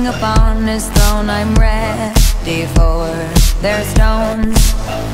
king upon his throne, I'm ready for their stones.